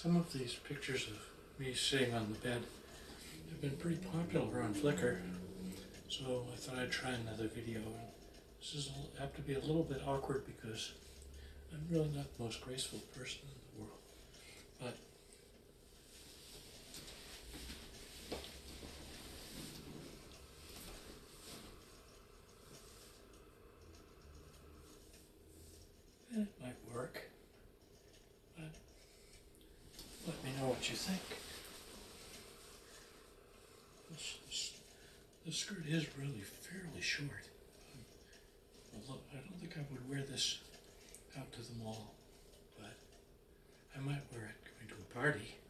Some of these pictures of me sitting on the bed have been pretty popular on Flickr, so I thought I'd try another video. And this is apt to be a little bit awkward because I'm really not the most graceful person in the world, but it might work. But let me know what you think. This skirt is really fairly short. Although I don't think I would wear this out to the mall, but I might wear it going to a party.